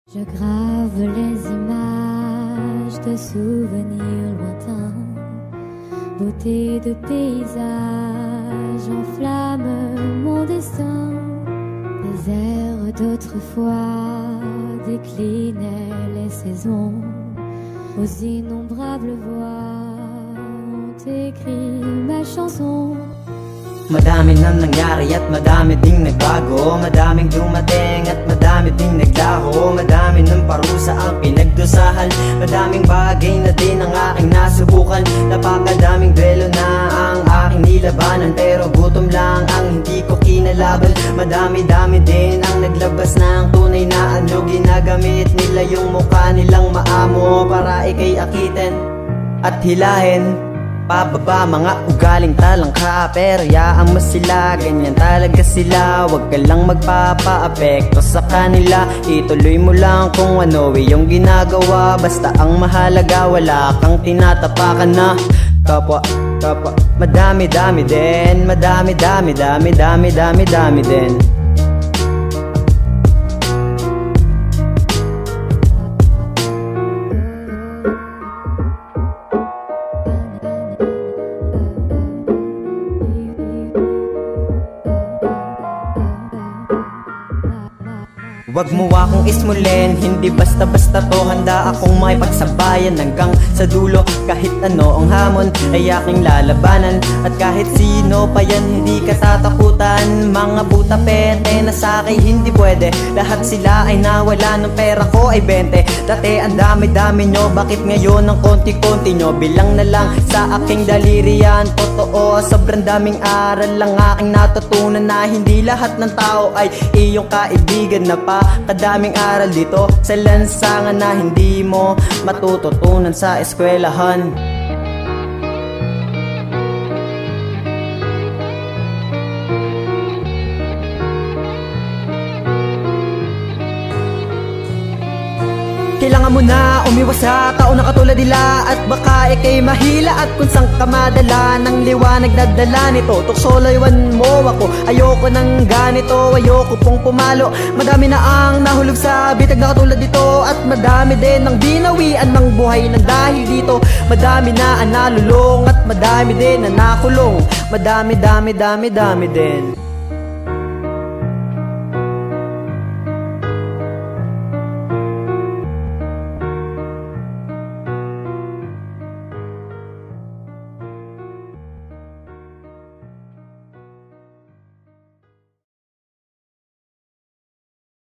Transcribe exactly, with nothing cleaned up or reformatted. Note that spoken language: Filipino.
Je grave les images de souvenirs lointains, beauté de paysage enflamme mon destin. Les airs d'autrefois déclinaient les saisons, aux innombrables voix ont écrit ma chanson. Madami nang nangyari at madami ding nagbago, madaming dumating at madami ding naglaho, madami ng parusa ang pinagdusahan, madaming bagay na din ang aking nasubukan. Napakadaming duelo na ang aking nilabanan, pero gutom lang ang hindi ko kinalaban. Madami-dami din ang naglabas ng tunay na anyo, ginagamit nila yung mukha nilang maamo para ikay akitin at hilahin pababa. Mga ugaling talangka, pero yaan mo sila, ganyan talaga sila. Huwag ka lang magpapa-apekto sa kanila, ituloy mo lang kung ano yung ginagawa. Basta ang mahalaga, wala kang tinatapakan na kapwa, kapwa. Madami-dami din, madami-dami, dami-dami, dami-dami din. Huwag mo akong ismulin, hindi basta-basta to. Handa akong makipagsabayan hanggang sa dulo. Kahit ano ang hamon ay aking lalabanan, at kahit sino pa yan hindi ka tatakutan. Mga puta pete na sa'kin hindi pwede, lahat sila ay nawala ng pera ko ay bente. Dati ang dami-dami nyo, bakit ngayon ang konti-konti nyo? Bilang na lang sa aking daliri yan. Totoo, sobrang daming aral lang aking natutunan, na hindi lahat ng tao ay iyong kaibigan. Na pa kadaming aral dito sa lansangan na hindi mo matututunan sa eskwelahan. Kailangan mo na umiwas sa tao na katulad nila, at baka ikay mahila at kung saan ka madala ng liwanag na dala nito. Tukso laywan mo ako, ayoko ng ganito, ayoko pong pumalo. Madami na ang nahulog sa bitag na katulad dito, at madami din ang binawian ng buhay ng dahil dito. Madami na ang nalulong at madami din na nakulong, madami dami dami dami din.